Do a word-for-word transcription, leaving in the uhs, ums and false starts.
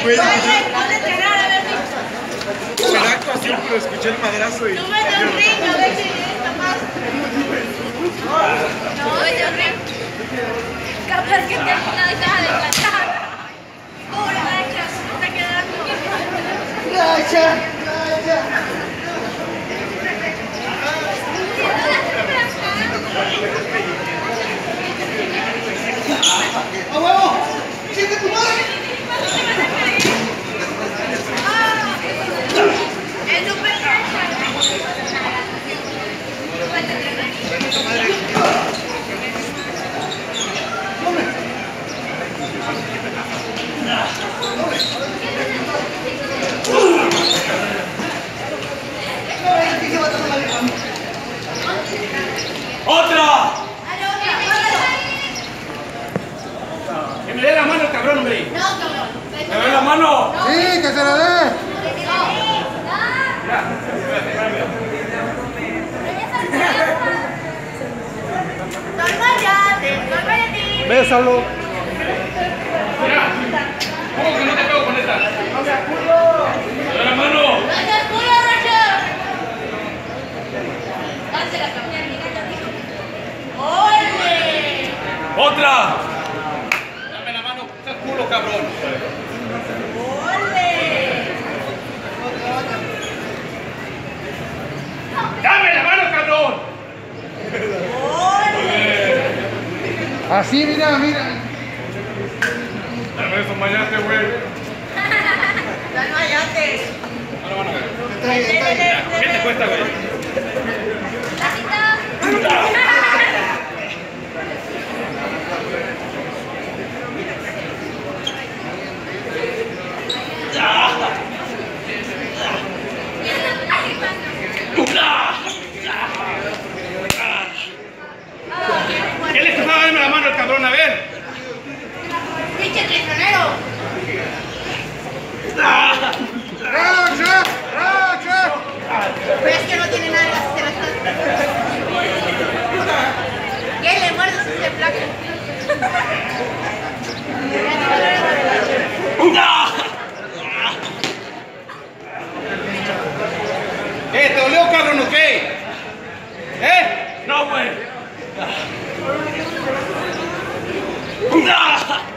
Güey, era actuación, pero escuché el madrazo y... Súbete un ring, a ver si está más. No, súbete un ring. Capaz que te una deja de cantar. Pobre Nacha, se está quedando. Nacha, Nacha. ¡A huevo! ¡Sigue tu madre! ¡Es súper cancha! ¡Otra! ¡Que me dé la mano el cabrón, hombre! No, cabrón. ¡Me dé la mano! ¡Sí, que se la dé! Bésalo. Mira, ¿cómo que no te pego con esta? ¡Me dé la mano! ¡Gracias, culo, Roger! Dásela, campeón, mira, ya dijo. ¡Ole! ¡Otra! Dame la mano, estás culo, cabrón. ¡Ole! ¡Dame la mano, cabrón! ¡Ole! Así, mira, mira. Dame eso, mayate, güey. ¡Dale, mayate! Dale, mano, güey. Está ahí, está ahí. ¿Qué te cuesta, güey? ¿Qué le costaba darme la mano al cabrón? A ver. ¡Pinche traicionero! ¡Rocha! ¡Rocha! Pero es que no tiene nada que hacer hasta... ¿Qué? Le muerdes ese placa. ¿Eh? ¿Te dolió, cabrón, o qué? ¿Eh? No, güey.